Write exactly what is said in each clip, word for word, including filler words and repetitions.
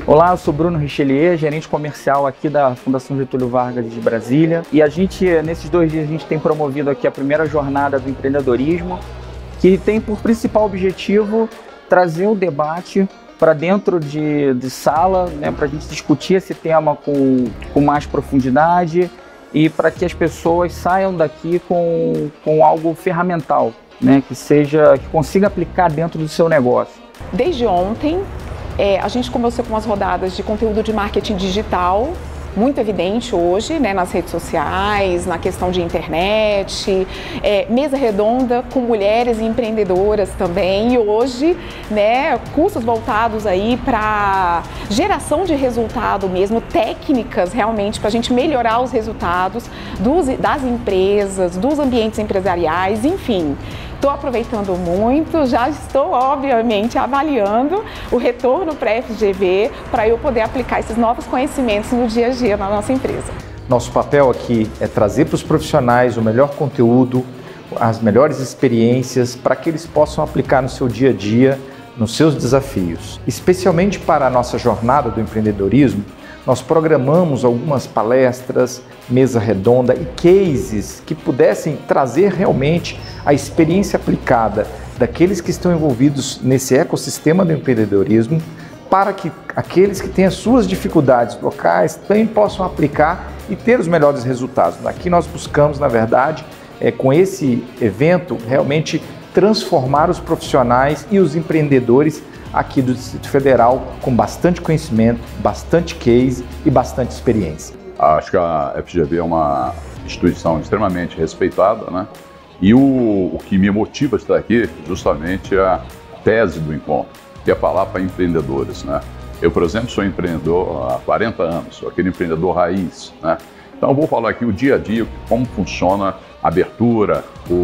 Olá, eu sou Bruno Richelieu, gerente comercial aqui da Fundação Getúlio Vargas de Brasília. E a gente, nesses dois dias, a gente tem promovido aqui a primeira jornada do empreendedorismo, que tem por principal objetivo trazer o debate para dentro de, de sala, né, para a gente discutir esse tema com, com mais profundidade e para que as pessoas saiam daqui com, com algo ferramental, né, que seja, que consiga aplicar dentro do seu negócio. Desde ontem, é, a gente começou com as rodadas de conteúdo de marketing digital, muito evidente hoje, né, nas redes sociais, na questão de internet, é, mesa redonda com mulheres empreendedoras também, e hoje, né, cursos voltados aí para geração de resultado mesmo, técnicas realmente para a gente melhorar os resultados dos, das empresas, dos ambientes empresariais, enfim. Estou aproveitando muito, já estou obviamente avaliando o retorno para a F G V para eu poder aplicar esses novos conhecimentos no dia a dia na nossa empresa. Nosso papel aqui é trazer para os profissionais o melhor conteúdo, as melhores experiências para que eles possam aplicar no seu dia a dia, nos seus desafios. Especialmente para a nossa jornada do empreendedorismo, nós programamos algumas palestras, mesa redonda e cases que pudessem trazer realmente a experiência aplicada daqueles que estão envolvidos nesse ecossistema do empreendedorismo para que aqueles que têm as suas dificuldades locais também possam aplicar e ter os melhores resultados. Aqui nós buscamos, na verdade, é, com esse evento, realmente transformar os profissionais e os empreendedores aqui do Distrito Federal com bastante conhecimento, bastante case e bastante experiência. Acho que a F G V é uma instituição extremamente respeitada, né? E o, o que me motiva a estar aqui justamente é a tese do encontro, que é falar para empreendedores, né? Eu, por exemplo, sou empreendedor há quarenta anos, sou aquele empreendedor raiz, né? Então eu vou falar aqui o dia a dia, como funciona a abertura,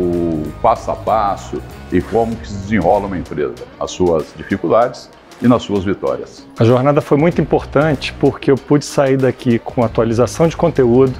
o passo a passo e como que se desenrola uma empresa, as suas dificuldades e nas suas vitórias. A jornada foi muito importante porque eu pude sair daqui com atualização de conteúdo,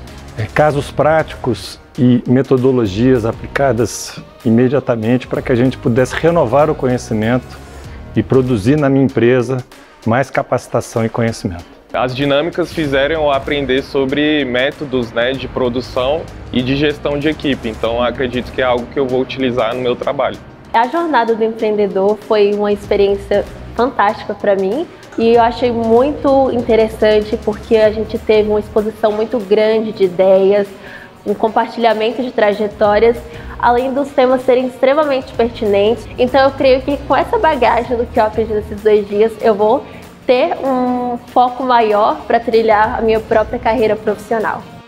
casos práticos e metodologias aplicadas imediatamente para que a gente pudesse renovar o conhecimento e produzir na minha empresa mais capacitação e conhecimento. As dinâmicas fizeram eu aprender sobre métodos, né, de produção e de gestão de equipe, então acredito que é algo que eu vou utilizar no meu trabalho. A jornada do empreendedor foi uma experiência fantástica para mim e eu achei muito interessante porque a gente teve uma exposição muito grande de ideias, um compartilhamento de trajetórias, além dos temas serem extremamente pertinentes. Então eu creio que com essa bagagem do que eu aprendi nesses dois dias, eu vou ter um foco maior para trilhar a minha própria carreira profissional.